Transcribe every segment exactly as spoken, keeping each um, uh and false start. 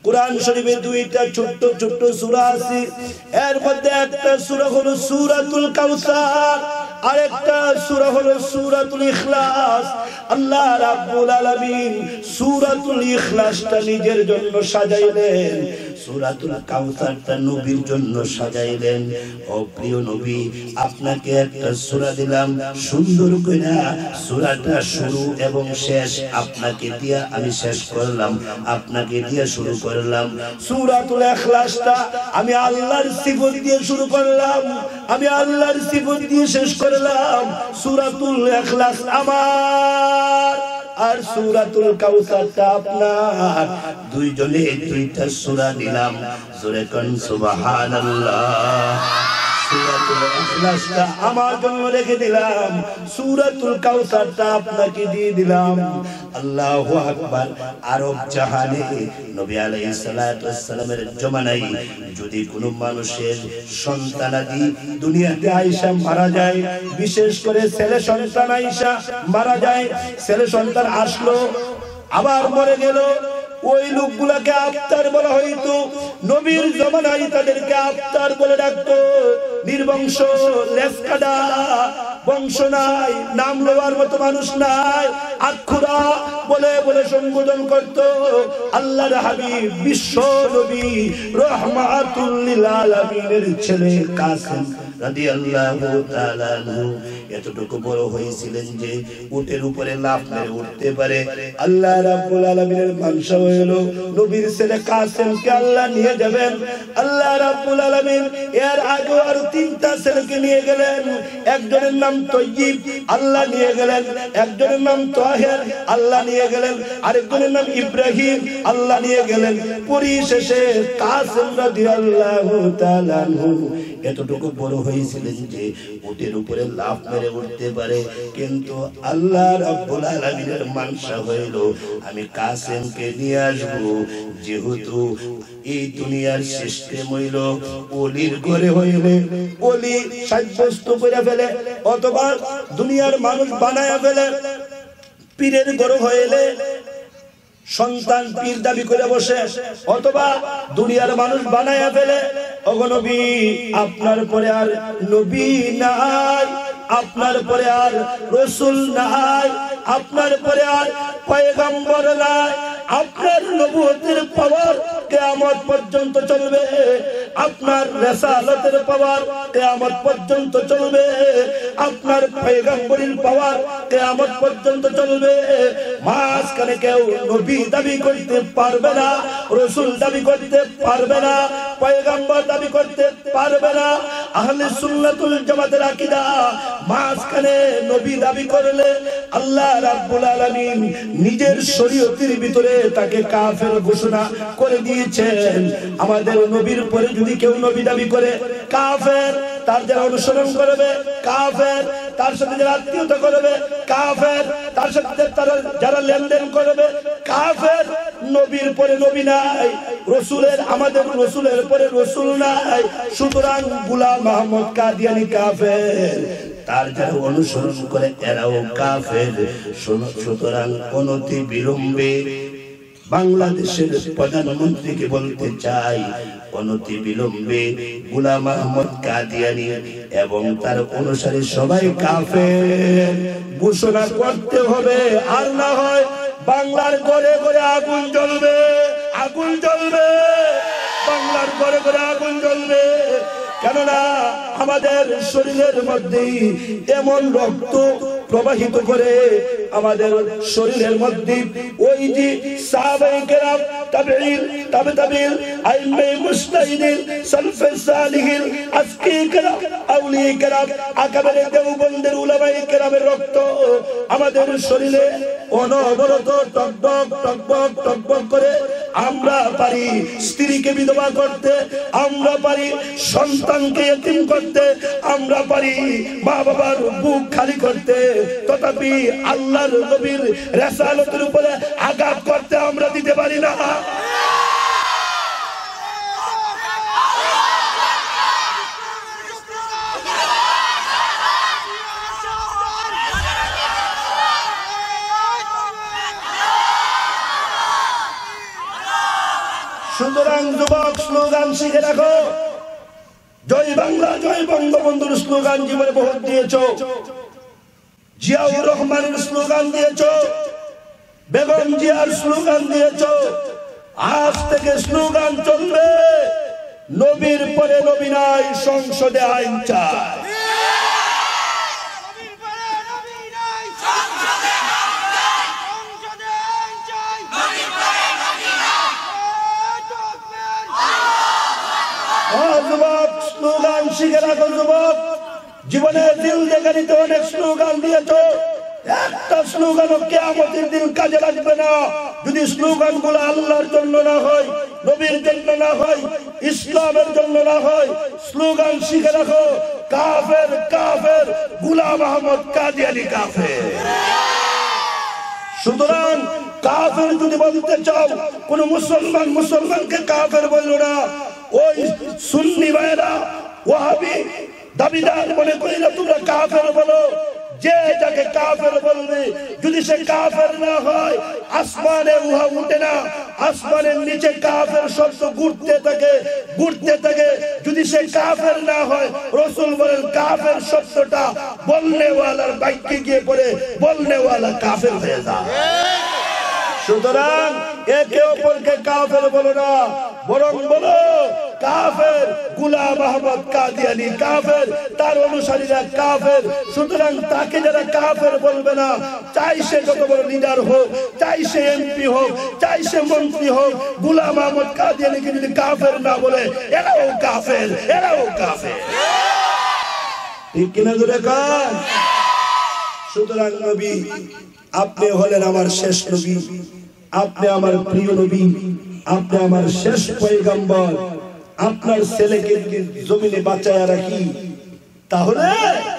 কুরআন শরীফে দুইটা ছোট্ট ছোট্ট সূরা আছে, এর মধ্যে একটা সূরা হলো সূরাতুল কাউসার, আরেকটা সূরা হলো সূরাতুল ইখলাস। আল্লাহ রাব্বুল আলামিন সূরাতুল ইখলাসটা নিজের জন্য সাজাইলেন, সূরাতুল কাউসারটা নবীর জন্য সাজাইলেন। ও প্রিয় নবী, আপনাকে একটা সূরা দিলাম, সুন্দর করে সূরাটা শুরু এবং শেষ আপনাকে দিয়া আমি শেষ করলাম, আপনাকে দিয়া শুরু করলাম। সূরাতুল ইখলাসটা আমি আল্লাহর সিফত দিয়ে শুরু করলাম, আমি আল্লাহর সিফত দিয়ে শেষ করলাম। সূরাতুল ইখলাস আমার আর সূরাতুল কাউসারটা আপনার, দুইজনে দুইটা সূরা নিলাম। জোরে কোন সুবহানাল্লাহ। সূরাতুল ইখলাসটা আমার জন্য রেখে দিলাম, সূরাতুল কাউসারটা আপনাকে দিয়ে দিলাম। আল্লাহু আকবার। আরব জাহানে নবী আলাইহিস সালাতু ওয়াস সালামের জমানায় যদি কোনো মানুষের সন্তানাদি দুনিয়াতে আয়েশা মারা যায়, বিশেষ করে ছেলে সন্তান আয়েশা মারা যায়, ছেলে সন্তান আসলো আবার মরে গেল, ওই লোকগুলাকে আফতার বলা হইতো। নবীর জমানায় তাদেরকে আফতার বলে ডাকতো। নির্বংশ, লেসকাডা, বংশ নাই, নাম নেওয়ার মতো মানুষ নাই, আখুরা বলে বলে সম্বোধন করত। আল্লাহর হাবিব বিশ্ব নবী রাহমাতুল লিল আলামিনের ছেলে কাসেম রাদিয়াল্লাহু তাআলা আনহু এতটুকু বড় হয়েছিলেন যে উটের উপরে লাফ মেরে উঠতে পারে। আল্লাহ রাব্বুল আলামিনের মানসা হলো নবীর ছেলে কাসেমকে আল্লাহ নিয়ে যাবেন। আল্লাহ রাব্বুল আলামিন এর আগে আর তিনটা ছেলেকে নিয়ে গেলেন। একজনের নাম তয়্যিব, আল্লাহ নিয়ে গেলেন। একজনের নাম তাহের, আল্লাহ নিয়ে গেলেন। আরেকজনের নাম ইব্রাহিম, আল্লাহ নিয়ে গেলেন। পরিশেষে কাসেম রাদিয়াল্লাহু তাআলা আনহু এতটুকু বড় হয়েছিলেন যে উটের উপরে লাফ মেরে উঠতে পারে। কিন্তু আল্লাহ রাব্বুল আলামিনের মানসা হইল আমি কাসেমকে নিয়ে আসবো, যেহেতু এই দুনিয়ার সিস্টেম হইল ওলির ঘরে হইলে ওলি সাব্যস্ত করে ফেলে, অথবা দুনিয়ার মানুষ বানায়া ফেলে। পীরের ঘর হইলে সন্তান পীর দাবি করে বসে, অথবা দুনিয়ার মানুষ বানায়া ফেলে। ওগো নবী, আপনার পরে আর নবী নাই, আপনার পরে আর রাসূল নাই, আপনার পরে আর পয়গম্বর নাই। আপনার নবুয়তের পাওয়ার কিয়ামত পর্যন্ত চলবে, আপনার রিসালাতের পাওয়ার কিয়ামত পর্যন্ত চলবে, আপনার পয়গম্বরের পাওয়ার কিয়ামত পর্যন্ত চলবে। মাঝখানে কেউ নবী দাবি করতে পারবে না, রাসূল দাবি করতে পারবে না, পয়গম্বর দাবি করতে পারবে না। আহলে সুন্নাতুল জামাতের আকীদা, মাঝখানে নবী দাবি করলে আল্লাহ রাব্বুল আলামিন নিজের শরীয়তের ভিতরে তাকে কাফের ঘোষণা করে দিয়েছেন। আমাদের নবীর পরে যদি কেউ নবী দাবি করে, কাফের। তার যারা অনুসরণ করবে কাফের, তার সাথে যারা আত্মীয়তা করবে কাফের, তার সাথে তারা যারা লেনদেন করবে কাফের। নবীর পরে নবী নাই, রাসূলের আমাদের রাসূলের পরে রাসূল নাই, সুতরাং গোলাম আহমদ কাদিয়ানী কাফের, তার যারা অনুসরণ করে এরাও কাফের। সুতরাং অনতি বিলম্বে বাংলাদেশের প্রধানমন্ত্রীকে বলতে চাই, অনতি বিলম্বে গোলাম আহমদ কাদিয়ানী এবং তার অনুসারী সবাই কাফের ঘোষণা করতে হবে। আর না হয় বাংলার ঘরে ঘরে আগুন জ্বলবে, আগুন জ্বলবে, বাংলার ঘরে ঘরে আগুন জ্বলবে। কেননা আমাদের শরীরের মধ্যে এমন রক্ত প্রবাহিত করে, আমাদের শরীরের মধ্যে ওই যে সাহাবায়ে কেরাম, তাবেঈন, তাবে তাবেঈন, আইম্মায়ে মুজতাহিদিন, সালফে সালিহিন, আসকিয়ে কেরাম, আউলিয়ে কেরাম, আকাবেরে দেওবন্দের উলামায়ে কেরামের রক্ত আমাদের শরীরে অনবরত টকবক টকবক টকবক করে। আমরা পারি স্ত্রীকে বিধবা করতে, আমরা পারি সন্তানকে এতিম করতে, আমরা পারি মা বাবার বুক খালি করতে, তথাপি আল্লাহর নবীর রিসালাতের উপরে আঘাত করতে আমরা দিতে পারি না। সুতরাং যুবক স্লোগান শিখে রাখো। জয় বাংলা জয় বঙ্গবন্ধুর স্লোগান জীবনে বহুত দিয়েছো, জিয়াউর রহমানের স্লোগান দিয়েছো, বেগম জিয়ার স্লোগান দিয়েছো। আজ থেকে স্লোগান চলবে নবীর পরে নবী নাই, সংসদে আইন চাই। যুবক স্লোগান শিখে রাখো। যুবক জীবনে দিল দেখে নিতে অনেক স্লোগান দিয়েছো, একটা স্লোগানও কিয়ামতের দিন কাজে লাগবে না যদি স্লোগান গুলো আল্লাহর জন্য না হয়, নবীর জন্য না হয়, ইসলামের জন্য না হয়। স্লোগান শিখে রাখো, কাফের কাফের, গোলাম আহমদ কাদিয়ানী কাফের। সুতরাং কাফের যদি বলতে চাও, কোন মুসলমান মুসলমানকে কাফের বললো না। ওই সুন্নি ভাইরা ওয়াহাবি দাবিদার মনে করি না তোমরা কাফের বলো। যে যাকে কাফের বলবে যদি সে কাফের না হয়, আসমানে উহা উঠে না, আসমানের নিচে কাফের শব্দ ঘুরতে থাকে ঘুরতে থাকে। যদি সে কাফের না হয়, রাসূল বলেন কাফের শব্দটা বলনেওয়ালার বাক্যে গিয়ে পড়ে বলনেওয়ালা কাফের হয়ে যায়। সুতরাং একে অপরকে কাফের বলো না, বরং বলো কাফের গোলাম আহমদ কাদিয়ানী কাফের, তার অনুসারীরা কাফের। সুতরাং তাকে যারা কাফের বলবে না, চাই সে যত বড় লিডার হোক, চাই সে এমপি হোক, চাই সে মন্ত্রী হোক, গোলাম আহমদ কাদিয়ানীকে যদি কাফের না বলে, এরাও কাফের, এরাও কাফের। ঠিক কিনা জোরে কান? সুতরাং নবী আপনি হলেন আমার শেষ নবী, আপনি আমার প্রিয় নবী, আপনি আমার শেষ পয়গম্বর। আপনার ছেলেকে জমিনে বাঁচায় রাখি, তাহলে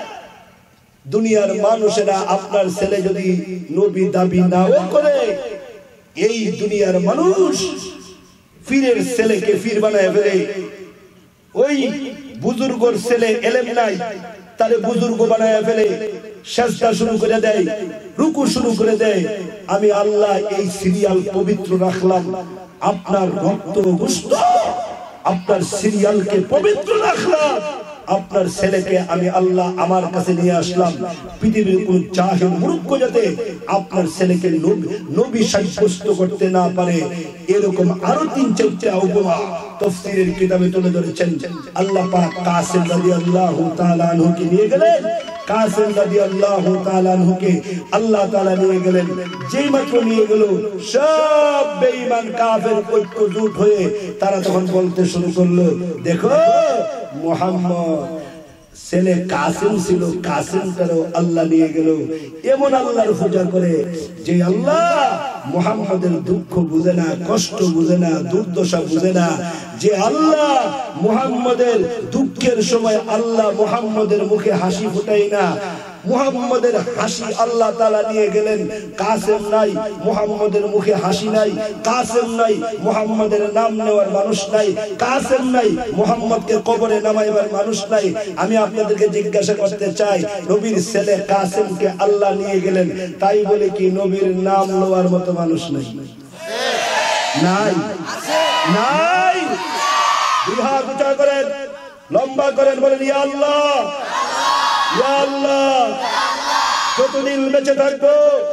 দুনিয়ার মানুষেরা আপনার ছেলে যদি নবী দাবি নাও করে, এই দুনিয়ার মানুষ পীরের ছেলেকে পীর বানায় ফেলে। ওই বুজুর্গর ছেলে এলেম নাই, তারে বুজুর্গ বানায় ফেলে, সেজদা শুরু করে দেয়, রুকু শুরু করে দেয়। আমি আল্লাহ এই সিরিয়াল পবিত্র রাখলাম, আপনার রক্ত গোশত, আপনার সিরিয়ালকে পবিত্র রাখলাম। আপনার ছেলেকে আমি আল্লাহ আমার কাছে নিয়ে আসলাম, পৃথিবীর কোন জাহিল মূর্খ যাতে আপনার ছেলেকে নবী সাব্যস্ত করতে না পারে, এরকম আরো তিন চারটা উপমা তাফসীরের কিতাবে তুলে ধরেছেন। আল্লাহ পাক কাসেম রাদিয়াল্লাহু তাআলা আনহুকে নিয়ে গেলেন, কাসেম রাদিয়াল্লাহু তাআলা আনহুকে আল্লাহ তাআলা নিয়ে গেলেন। যেই মাত্র নিয়ে গেল, সব বেঈমান কাফের ঐক্যজোট হয়ে তারা তখন বলতে শুরু করলো, দেখো মুহাম্মদ ছেলে কাসেম ছিল, কাসেমটারও আল্লাহ নিয়ে গেল। এমন আল্লাহর পূজা করে যে আল্লাহ মুহাম্মদের দুঃখ বুঝে না, কষ্ট বুঝে না, দুর্দশা বুঝে না, যে আল্লাহ মুহাম্মদের দুঃখের সময় আল্লাহ মুহাম্মদের মুখে হাসি ফুটাই না। মুহাম্মদের হাসি আল্লাহ তাআলা নিয়ে গেলেন। কাসেম নাই, মুহাম্মদের মুখে হাসি নাই। কাসেম নাই, মুহাম্মদের নাম নেওয়ার মানুষ নাই। কাসেম নাই, মুহাম্মদকে কবরে নামাইবার মানুষ নাই। আমি আপনাদেরকে জিজ্ঞাসা করতে চাই, নবীর ছেলে কাসেমকে আল্লাহ নিয়ে গেলেন, তাই বলে কি নবীর নাম নেওয়ার মতো মানুষ নাই? নাই, নাই। দুই হাত উঁচা করেন, লম্বা করেন, বলেন ইয়া আল্লাহ, ইয়া আল্লাহ। যতদিন বেঁচে থাকবো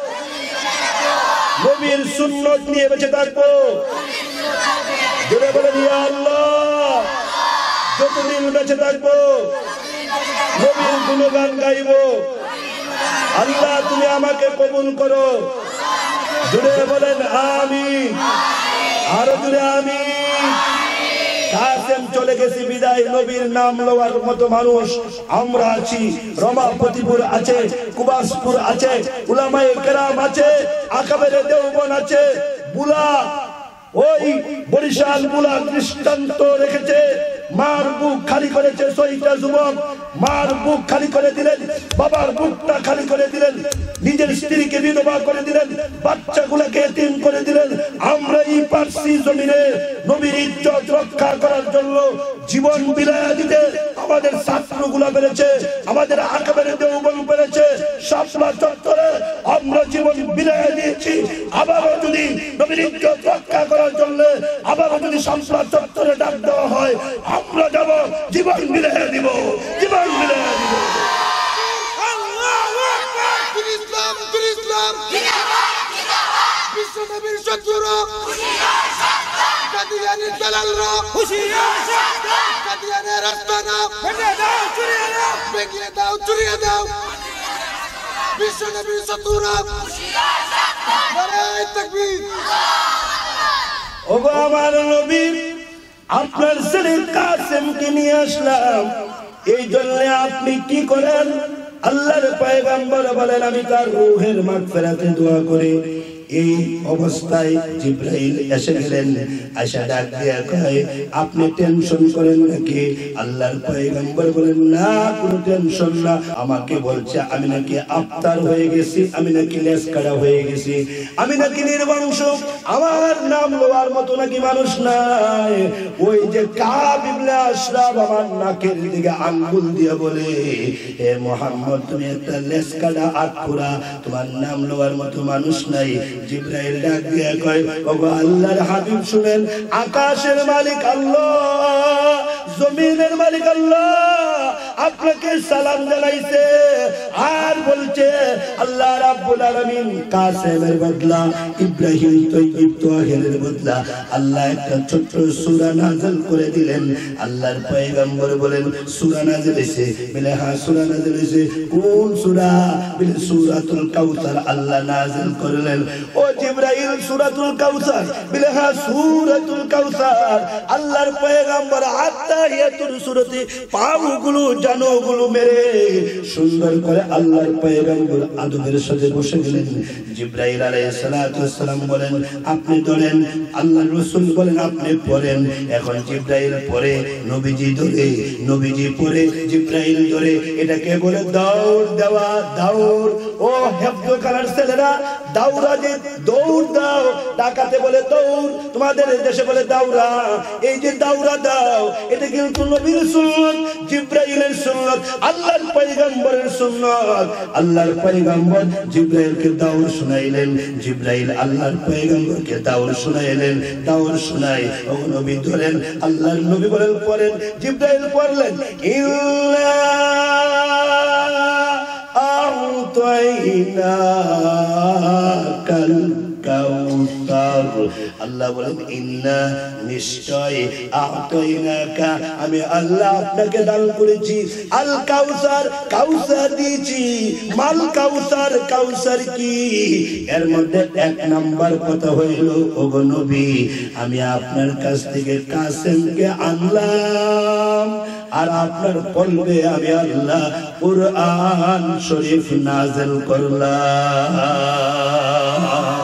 নবীর সুন্নত নিয়ে বেঁচে থাকবো। জোরে বলেন ইয়া আল্লাহ। যতদিন বেঁচে থাকবো নবীর গুণগান গাইবো। আল্লাহ তুমি আমাকে কবুল করো। জোরে বলেন আমিন, আরো জোরে আমিন। কাসেম চলে গেছে বিদায়, নবীর নাম লওয়ার মতো মানুষ আমরা আছি। রমাপতিপুর আছে, কুবাসপুর আছে, উলামায়ে কেরাম আছে, আকাবেরে দেওবন আছে, বুলা ওই বরিশাল বুলা দৃষ্টান্ত রেখেছে। মার বুক খালি করেছে ছয়টা যুবক, মার বুক খালি করে দিলেন, বাবার বুকটা খালি করে দিলেন, নিজের স্ত্রীকে বিধবা করে দিলেন, বাচ্চাগুলোকে এতিম করে দিলেন। আমরা এই পারসি জমিনে নবীর ইজ্জত রক্ষা করার জন্য জীবন বিলায়া দিতে আমাদের ছাত্রগুলো বেড়েছে, আমাদের আকাবের দেওবন বেড়েছে। শাপলা চত্বরে আমরা জীবন বিলায়া দিয়েছি। আবারও যদি নবীর ইজ্জত রক্ষা করার জন্য আবার যদি সংসদ চত্বরে ডাক দেওয়া হয় আমরা যাব, জীবন বিলিয়ে দিব, জীবন বিলিয়ে দিব। আল্লাহু আকবার। দিন ইসলাম, দিন ইসলাম জিন্দাবাদ, জিন্দাবাদ। বিশ্ব নবীর শত্রুরা হুশিয়ার সাবধান, কাদিয়ানি দালালরা হুশিয়ার সাবধান, কাদিয়ানের রাস্তানা ভেঙে দাও, চুরিয়ে দাও, ভেঙে দাও, চুরিয়ে দাও। বিশ্ব নবীর শত্রুরা হুশিয়ার সাবধান, নারায়ে তাকবীর। ওগো আমার নবী, আপনার ছেলে কাসেমকে নিয়ে আসলাম, এই জন্য আপনি কি করেন? আল্লাহর পয়গম্বর বলেন আমি তার রূহের মাগফিরাতে দোয়া করি। এই অবস্থায় জিবরাইল এসে গেলেন, আয়েশা ডাক দিয়ে কয় আপনি টেনশন করেন নাকি? আল্লাহর পয়গম্বর বলেন না, কোনো টেনশন না। আমাকে বলছে আমি নাকি আফতার হয়ে গেছি, আমি নাকি লেসকাড়া হয়ে গেছি, আমি নাকি নির্বংশ, আমার নাম লওয়ার মতো নাকি মানুষ নাই। ওই যে কাব ইবনে আশরাফ আমার নাকের দিকে আঙ্গুল দিয়ে বলে হে মুহাম্মদ তুমি একটা লেসকাড়া আটপুরা, তোমার নাম লওয়ার মতো মানুষ নাই। জিবরাইল ডাক দিয়ে কয় ওগো আল্লাহর হাবিব শুনেন, আকাশের মালিক আল্লাহ, জমিনের মালিক আল্লাহ আপনাকে সালাম জানাইছে আর বলছে আল্লাহ রাব্বুল আলামিন কাসেমের বদলা ইব্রাহিম তৈয়ব তাহেরের বদলা আল্লাহ একটা ছোট্ট সূরা নাযিল করে দিলেন। আল্লাহর পয়গম্বর বলেন সূরা নাযিল হইছে? বলে হ্যাঁ সূরা নাযিল হইছে। কোন সূরা? বলে সূরাতুল কাউসার আল্লাহ নাযিল করলেন। ও জিবরাইল সূরাতুল কাউসার? বলে হ্যাঁ সূরাতুল কাউসার। আল্লাহর পয়গম্বর আত্তাহিয়াতুর সূরাতে পাগুলো জানোগুলো মেরে সুন্দর করে আল্লাহর পয়গম্বর আদবের সাথে বসে গেলেন। জিবরাইল আলাইহিস সালাতু ওয়াস সালাম বলেন আপনি ধরেন, আল্লাহর রাসূল বলেন আপনি পড়েন। এখন জিবরাইল পড়ে, নবীজি ধরে, নবীজি পড়ে, জিবরাইল ধরে। এটাকে বলে দৌড় দেওয়া, দৌড়। ও হেফজখানার ছেলেরা দৌড়া, যে দৌড় দাও, ডাকাতে বলে দৌড়, তোমাদের দেশে বলে দাওরা। এই যে দাওরা দাও এটা কিন্তু নবীর সুন্নাত, জিবরাইলের সুন্নাত, আল্লাহর পয়গম্বরের সুন্নাত। আল্লাহর পয়গম্বর জিবরাইলকে দাওর শুনাইলেন, জিবরাইল আল্লাহর পয়গম্বরকে দাওর শুনাইলেন, দাওর শুনাই ও নবী ধরেন। আল্লাহর নবী বলেন পড়েন, জিবরাইল পড়লেন ইল্লা আ'তাইনাকাল কাউসার। আল্লাহ বলেন ইন্না নিশ্চয় আ'তাইনাকা আমি আল্লাহ আপনাকে দান করেছি আল কাউসার, কাউসার দিয়েছি। মাল কাউসার, কাউসার কি? এর মধ্যে এক নাম্বার কথা হইল ওগো নবী আমি আপনার কাছ থেকে কাসেমকে আনলাম আর আপনার কলবে আমি আল্লাহ কুরআন শরীফ নাযিল করলাম।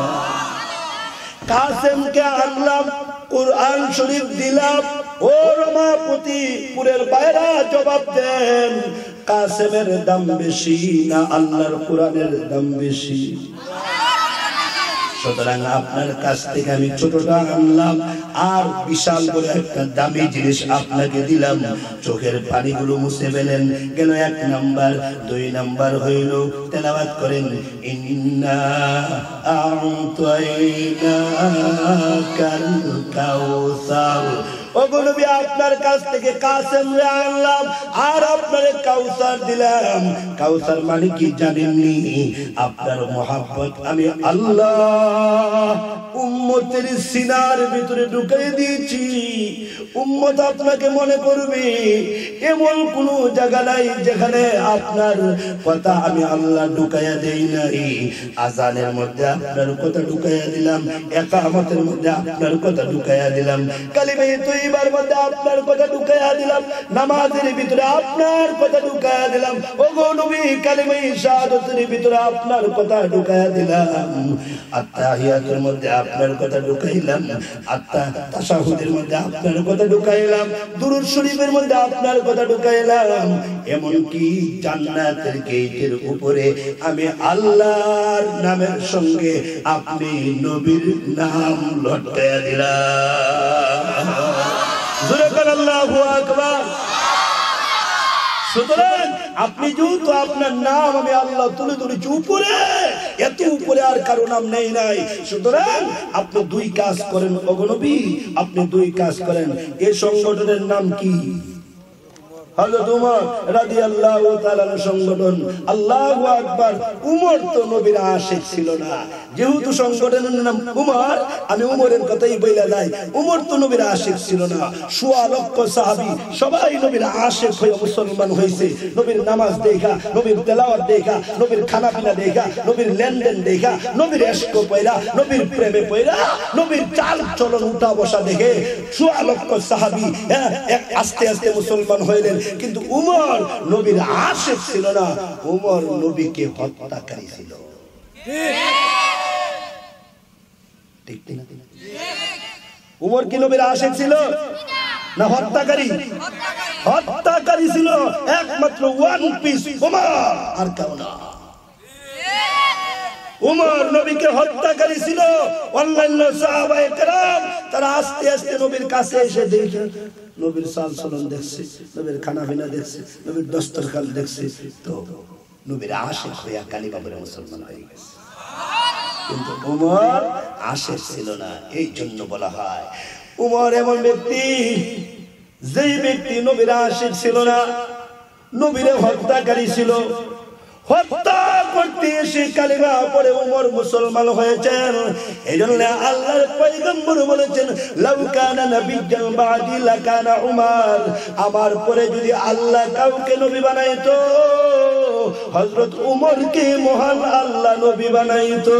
কাসেমকে আনলাম, কুরআন শরীফ দিলাম। ও রমাপতি পুরের বাইরা জবাব দেন, কাসেমের দাম বেশি না আল্লাহর কোরআনের দাম বেশি? সুতরাং আপনার কাছ থেকে আমি ছোটটা আনলাম আর বিশাল বড় একটা দামি জিনিস আপনাকে দিলাম। চোখের পানিগুলো মুছে ফেলেন। গেল এক নাম্বার। দুই নাম্বার হইল তেলাওয়াত করেন ইন্না আ'তাইনাকাল কাউসার। ওগো নবী আপনার কাছ থেকে কাসেম আনলাম আর আপনার কাউসার দিলাম। কাউসার মানে কি জানেননি? আপনার মোহাব্বত আমি আল্লাহ উম্মতের সিনার ভিতরে ঢুকিয়ে দিয়েছি। উম্মত আপনাকে মনে করবে, এমন কোন জায়গা নাই যেখানে আপনার কথা আমি আল্লাহ ঢুকাইয়া দেই নাই। আজানের মধ্যে আপনার কথা ঢুকাইয়া দিলাম, ইকামতের মধ্যে আপনার কথা ঢুকাইয়া দিলাম, কালিমা তৈয়বার মধ্যে আপনার কথা ঢুকাইয়া দিলাম, নামাজের ভিতরে আপনার কথা ঢুকাইয়া দিলাম। ওগো নবী কালিমা শাহাদাতের ভিতরে আপনার কথা ঢুকাইয়া দিলাম। আত্তাহিয়াতের মধ্যে আপনার কথা ঢুকাইলাম, আত্তা তাশাহুদের মধ্যে আপনার কথা ঢুকাইলাম, দুরূদ শরীফের মধ্যে আপনার কথা ঢুকাইলাম। এমনকি জান্নাতের গেটের উপরে আমি আল্লাহর নামের সঙ্গে আপনি নবীর নাম লটকাইয়া দিলাম। জোরে বলেন আল্লাহু আকবার। সুতরাং আপনি যেহেতু আপনার নাম আমি আল্লাহ তুলে ধরেছি উপরে, এত উপরে আর কারো নাম নেই নাই, সুতরাং আপনি দুই কাজ করেন অগনবী, আপনি দুই কাজ করেন। এই সংগঠনের নাম কি? হযরত উমর রাদিয়াল্লাহু তাআলা সংগঠন। আল্লাহু আকবার। উমর তো নবীর আশিক ছিল না, যেহেতু সংগঠনের নাম উমর, আমি উমরের কথাই বইলা যাই। উমর তো নবীর আশিক ছিল না, সোয়া লক্ষ সাহাবী সবাই নবীর আশিক হয়ে মুসলমান হয়েছে। নবীর নামাজ দেখা, নবীর তেলাওয়াত দেখা, নবীর খানা পিনা দেখা, নবীর লেনদেন দেখা, নবীর ইশক পয়রা, নবীর প্রেমে পয়রা, নবীর চাল চলন উঠা বসা দেখে সোয়া লক্ষ সাহাবী এক আস্তে আস্তে মুসলমান হইলেন। কিন্তু উমর নবীর আশিক ছিল না, উমর নবীকে হত্যাকারী ছিল। ঠিক না? উমর কি নবীর আশিক ছিল না হত্যাকারী? হত্যাকারী ছিল একমাত্র ওয়ান পিস উমর, আর কেউ না। উমর নবীকে হত্যাকারী ছিল। অন্যান্য সাহাবায়ে কেরাম তারা আস্তে আস্তে নবীর কাছে এসে দেখে নবীর চাল চলন দেখছে, নবীর খানা পিনা দেখছে, নবীর দস্তরখান দেখছে, তো নবীর আশিক হইয়া কালিমা পড়ে মুসলমান হয়ে গেছে। কিন্তু উমর আশিক ছিল না, এই জন্য বলা হয় উমর এমন ব্যক্তি, যেই ব্যক্তি নবীর আশিক ছিল না, নবীর হত্যাকারী ছিল। হত্যা করতে এসে কালিমা পড়ে উমর মুসলমান হয়েছেন। এই জন্য আল্লাহর পয়গম্বর বলেছেন, লাউ কানা নাবিয়্যান বাদি লাকানা উমর, আমার পরে যদি আল্লাহ কাউকে নবী বানাইতো হযরত উমরকে মহান আল্লাহ নবী বানাইতো।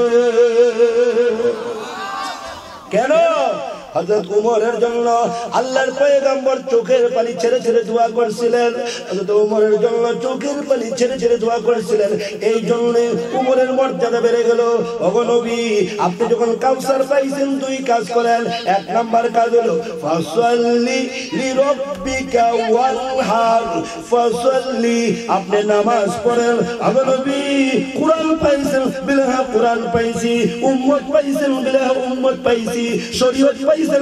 কেন? হযরত উমরের জন্য আল্লাহর পয়গম্বর চোখের পানি ছেড়ে ছেড়ে দোয়া করেছিলেন। হযরত উমরের জন্য চোখের পানি ছেড়ে ছেড়ে দোয়া করেছিলেন। এই জন্য উমরের মর্যাদা বেড়ে গেল। ওগো নবী, আপনি যখন কাউসার পাইছেন দুই কাজ করেন। এক নাম্বার কাজ হলো ফাসাল্লি লিরাব্বিকা ওয়ানহার, ফাসাল্লি, আপনি নামাজ পড়েন। ওগো নবী, কুরআন পাইছেন বিলহা কুরআন পাইছি, উম্মত পাইছেন বিলহা উম্মত পাইছি, শরীয়ত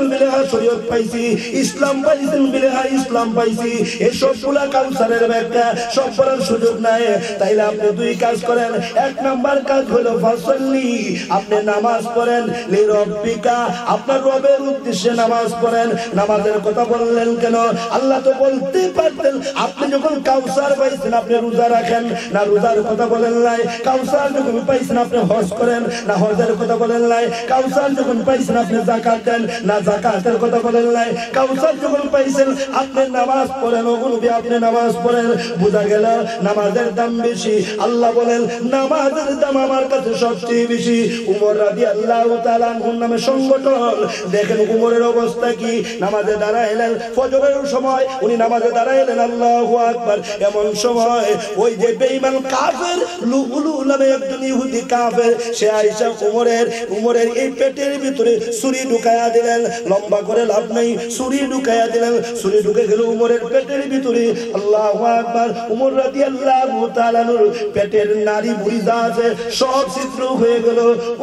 শরীয়ত পাইছি, ইসলাম পাইছেন বিলহা ইসলাম পাইছি। এসব গুলা কাউসারের ব্যাখ্যা সব পড়ার সুযোগ নাই। তাইলে আপনি দুই কাজ করেন। এক নাম্বার কাজ হলো ফাসাল্লি, আপনি নামাজ পড়েন লিরাব্বিকা, আপনার রবের উদ্দেশ্যে নামাজ পড়েন। নামাজের কথা বললেন কেন? আল্লাহ তো বলতে পারতেন আপনি যখন কাউসার পাইছেন আপনি রোজা রাখেন, না রোজার কথা বলেন নাই। কাউসার যখন পাইছেন আপনি হজ করেন, না হজের কথা বলেন নাই। কাউসার যখন পাইছেন আপনি যাকাত দেন, না যাকাতের কথা বলেন নাই। কাউসার যখন পাইছেন আপনি নামাজ পড়েন, ওগুলো আপনি নামাজ পড়েন। বোঝা গেল নামাজের দাম বেশি। আল্লাহ বলেন নামাজের দাম আমার কাছে সবচেয়ে বেশি। উমর রাদিয়াল্লাহু তাআলা আনহুর নামে সংগঠন। দেখেন উমরের অবস্থা কি। নামাজে দাঁড়াইলেন ফজরের সময়, উনি নামাজে দাঁড়াইলেন, আল্লাহু আকবার। এমন সময় ওই যে বেঈমান কাফের লুলু নামে একজন ইহুদি কাফের, সে আয়েশা উমরের উমরের এই পেটের ভিতরে ছুরি ঢুকায়া দিলেন। লম্বা করে লাভ নেই, ছুরি ঢুকায়া দিলেন। ছুরি ঢুকে গেল উমরের পেটের ভিতরে। আল্লাহু আকবার। উমর রাদিয়াল্লাহু তাআলা পেটের নারী বুড়ি যা আছে সব ছিদ্র হয়ে গেল।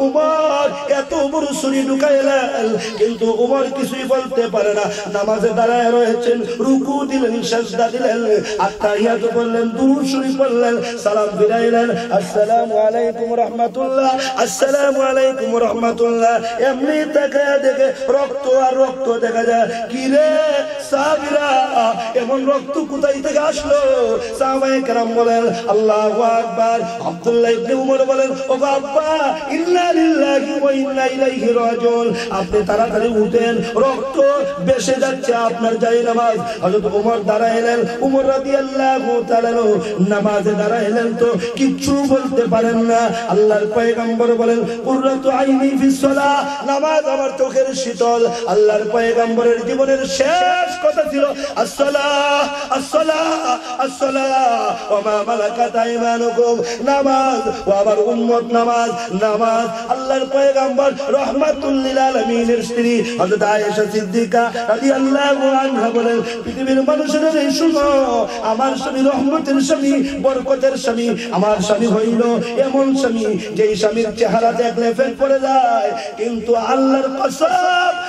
উমর এত বড় ছুরি ঢুকাইলেন, কিন্তু উমর কিছুই বলতে পারে না। নামাজে দাঁড়ায় রয়েছেন, রুকু দিলেন, সিজদা দিলেন, আত্তাহিয়াত করলেন, দুরূদ শরীফ পড়লেন, সালাম ফিরাইলেন, আসসালামু আলাইকুম রাহমাতুল্লাহ, আসসালামু আলাইকুম রাহমাতুল্লাহ। এমনি তাকায়া দেখে রক্ত আর রক্ত দেখা যায়। কি রে সাহাবীরা, এমন রক্ত কোথায় থেকে আসলো? সাহাবায়ে কেরাম বলেন আল্লাহু আকবার। আব্দুল্লাহ ইবনে উমর বলেন, ও আব্বা, ইন্না লিল্লাহি ওয়া ইন্না ইলাইহি রাজিউন, আপনি তাড়াতাড়ি উঠেন, রক্ত বেশে যাচ্ছে আপনার জায়নামাজ। হযরত উমর দাঁড়াইলেন। উমর রাদিয়াল্লাহু তাআলা নামাজে দাঁড়াইলেন তো কিচ্ছু বলতে পারেন না। আল্লাহর পয়গম্বর বলেন কুররাতু আইনি ফিস সালাহ, নামাজ আমার চোখের শীতল। আল্লাহর পয়গম্বরের জীবনের শেষ কথা ছিল আসসালাহ আসসালাহ আসসালাহ ওয়া মা মালাকাত আইমানুকুম, নামাজ ও আমার উম্মত নামাজ নামাজ। আল্লাহর পয়গম্বর রাহমাতুল লিল আলামিনের স্ত্রী হযরত আয়েশা সিদ্দিকা রাদিয়াল্লাহু আনহা বলেন, পৃথিবীর মানুষেরা শুনো, আমার স্বামী রহমতের স্বামী, বরকতের স্বামী। আমার স্বামী হইল এমন স্বামী যেই স্বামীর চেহারা দেখলে ফেল পড়ে যায়, কিন্তু আল্লাহর কসম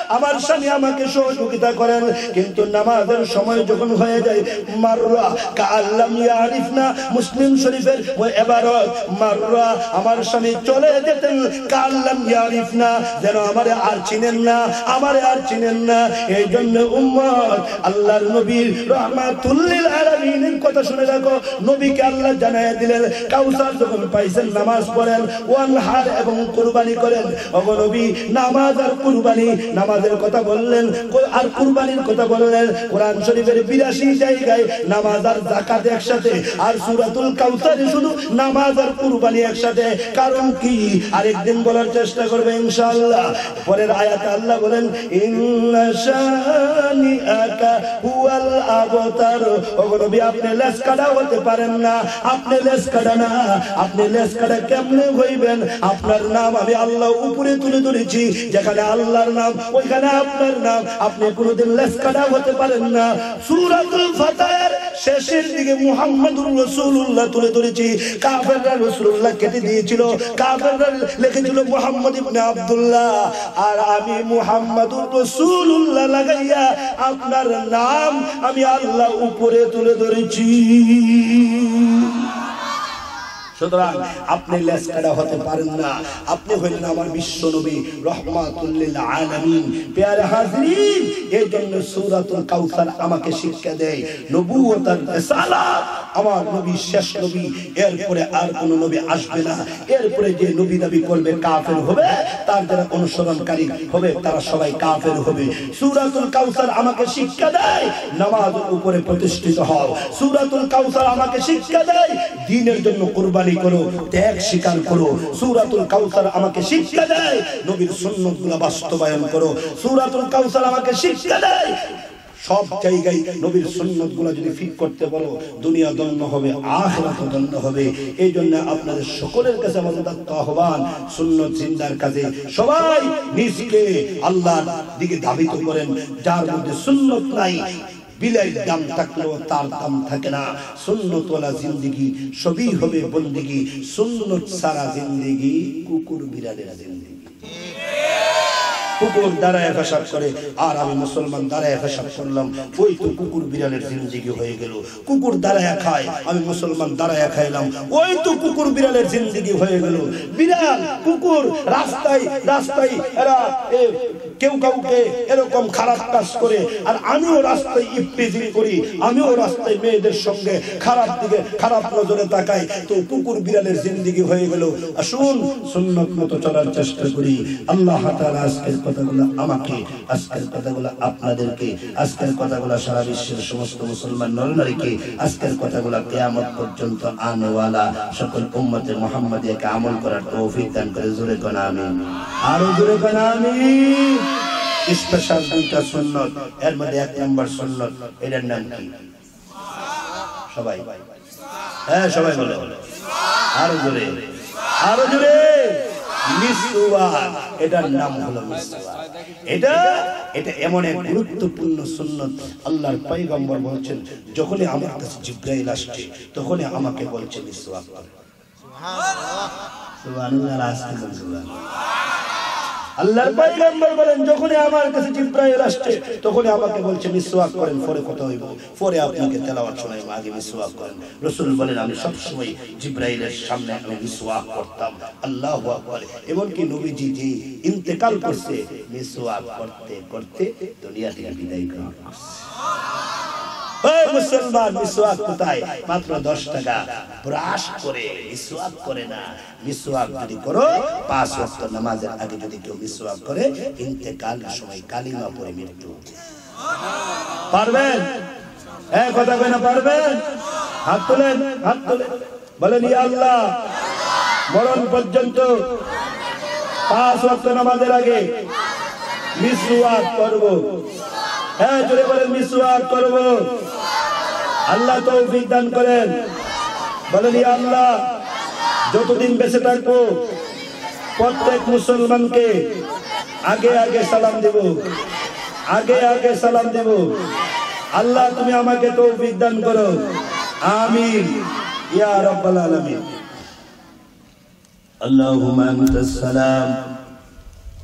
আমার স্বামী আমাকে সহযোগিতা করেন, কিন্তু নামাজের সময় যখন হয়ে যায় মাররা কাআল্লাম ইয়ারিফনা, মুসলিম শরীফের ওই ইবারত, মাররা আমার স্বামী চলে যেতেন কাআল্লাম ইয়ারিফনা, যেন আমারে আর চিনেন না, আমারে আর চিনেন না। এই জন্য উম্মত আল্লাহর নবীর রাহমাতুল লিল আলামিনের কথা শুনে রাখো। নবীকে আল্লাহ জানায় দিলেন কাউসার যখন পাইছেন নামাজ পড়েন, ওয়ানহার এবং কুরবানি করেন। ওগো নবী নামাজ আর কুরবানি, নামাজের কথা বললেন আর কুরবানির কথা বললেন। কোরআন শরীফের বিরাশি জায়গায় নামাজ আর যাকাত একসাথে, আর সূরাতুল কাউসারে শুধু নামাজ আর কুরবানি একসাথে। কারণ কি আরেকদিন বলার চেষ্টা করবে ইনশাআল্লাহ। পরের আয়াতে আল্লাহ বলেন ইন্না শানিআকা হুয়াল আবতার। ওগো নবী আপনি লেস কাটা হতে পারেন না, আপনি লেস কাটা না। আপনি লেস কাটা কেমনে হইবেন? আপনার নাম আমি আল্লাহ উপরে তুলে ধরেছি, যেখানে আল্লাহর নাম ওইখানে আপনার নাম, আপনি কোনোদিন লেস কাটা হতে পারেন না। সূরাতুল ফাতিহার শেষের দিকে মুহাম্মাদুর রাসূলুল্লাহ তুলে ধরেছি, কাফেররা রাসূলুল্লাহ কেটে দিয়েছিল, কাফেররা লিখেছিল মুহাম্মদ ইবনে আব্দুল্লাহ, আর আমি মুহাম্মাদুর রাসূলুল্লাহ লাগাইয়া আপনার নাম আমি আল্লাহ উপরে তুলে ধরেছি। সুতরাং আপনি লেস কাটা হতে পারেন না, আপনি হইলেন আমার বিশ্ব নবী রাহমাতুল লিল আলামিন। প্যারে হাজরিন, এই জন্য সূরাতুল কাউসার আমাকে শিক্ষা দেয় নবুয়ত আর রিসালাত, আমার নবী শেষ নবী, এরপরে আর কোন নবী আসবে না। এরপরে যে নবী দাবি করবে কাফের হবে, তার যারা অনুসরণকারী হবে তারা সবাই কাফের হবে। সূরাতুল কাউসার আমাকে শিক্ষা দেয় নামাজের উপরে প্রতিষ্ঠিত হও। সূরাতুল কাউসার আমাকে শিক্ষা দেয় দ্বীনের জন্য কুরবানি করো, ত্যাগ স্বীকার করো। সূরাতুল কাউসার আমাকে শিক্ষা দেয় নবীর সুন্নাতগুলো বাস্তবায়ন করো। সূরাতুল কাউসার আমাকে শিক্ষা দেয় সব জায়গায় নবীর সুন্নাতগুলো যদি ফিট করতে পারো, দুনিয়া ধন্য হবে, আখিরাত ধন্য হবে। এই জন্য আপনাদের সকলের কাছে আমার উদাত্ত আহ্বান, সুন্নাত জিন্দার কাজে সবাই নিজকে আল্লাহর দিকে ধাবিত করেন। যার মধ্যে সুন্নাত নাই, বিলাই দাম থাকলেও তার দাম থাকে না। সুন্নত ওয়ালা জিন্দেগি সবই হবে বন্দেগি, সুন্নত সারা জিন্দেগি কুকুর বিড়ালের জিন্দেগি। কুকুর দাঁড়ায় পেশাব করে আর আমি মুসলমান দাঁড়ায় পেশাব করলাম, ওই তো কুকুর বিড়ালের জিন্দেগি হয়ে গেল। কুকুর দাঁড়ায় খায়, আমি মুসলমান দাঁড়ায় খাইলাম, ওই তো কুকুর বিড়ালের জিন্দেগি হয়ে গেল। বিড়াল কুকুর রাস্তায় রাস্তায় এরা কেউ কাউকে এরকম খারাপ কাজ করে, আর আমিও রাস্তায় ইফতিজিং করি, আমিও রাস্তায় মেয়েদের সঙ্গে খারাপ দিকে খারাপ নজরে তাকাই, তো কুকুর বিড়ালের জিন্দেগি হয়ে গেল। আসুন সুন্নাত মতো চলার চেষ্টা করি। আল্লাহ তাআলা আজকের কথাগুলো আমাকে, আজকের কথাগুলো আপনাদেরকে, আজকের কথাগুলো সারা বিশ্বের সমস্ত মুসলমান নরনারীকে, আজকের কথাগুলো কিয়ামত পর্যন্ত আনেওয়ালা সকল উম্মতে মুহাম্মাদিয়াকে আমল করার তৌফিক দান করে। জোরে কোন আমিন, আরো জোরে কোন আমিন। স্পেশাল দুইটা সুন্নাত, এর মধ্যে এক নম্বর সুন্নাত, এটার নাম কি? সবাই হ্যাঁ সবাই বলে, আরো জোরে, আরো জোরে। মিসওয়াক, এটার নাম হলো মিসওয়াক। এটা এটা এমন এক গুরুত্বপূর্ণ সুন্নাত, আল্লাহর পয়গম্বর বলেছেন যখনই আমার কাছে জিবরাইল আসছে তখনই আমাকে বলছে মিসওয়াক কর। সুবহানাল্লাহ, সুবহানাল্লাহ, সুবহানাল্লাহ। আল্লাহর পয়গম্বর বলেন যখনই আমার কাছে জিবরাইল আসছে তখনই আমাকে বলছে মিসওয়াক করেন, পরে কথা হইব, পরে আপনাকে তেলাওয়াত শোনাইব, আগে মিসওয়াক করেন। রাসূল বলেন আমি সব সময় জিবরাইলের সামনে আমি মিসওয়াক করতাম। আল্লাহু আকবার। এমনকি নবীজি যে ইন্তেকাল করছে মিসওয়াক করতে করতে দুনিয়া থেকে বিদায় গ্রহণ করছে। ওই মুসলমান, মিসওয়াক কোথায়? মাত্র দশ টাকা। ব্রাশ করে মিসওয়াক করে না। মিসওয়াক যদি করো, পাঁচ ওয়াক্ত নামাজের আগে যদি কেউ মিসওয়াক করে, ইন্তেকালের সময় কালিমা পড়ে মৃত্যু। পারবেন? এক কথা কই না পারবেন? হাত তোলেন, হাত তোলেন, বলেন ইয়া আল্লাহ, মরণ পর্যন্ত পাঁচ ওয়াক্ত নামাজের আগে মিসওয়াক করব। হ্যাঁ জোরে বলেন মিসওয়াক করব। আল্লাহ তৌফিক দান করেন। বলেন ইয়া আল্লাহ, যতদিন বেঁচে থাকবো প্রত্যেক মুসলমানকে আগে আগে সালাম দেব, আগে আগে সালাম দেব। আল্লাহ তুমি আমাকে তৌফিক দান করো, আমিন ইয়া রাব্বাল আলামিন। আল্লাহুম্মা আনতাস সালাম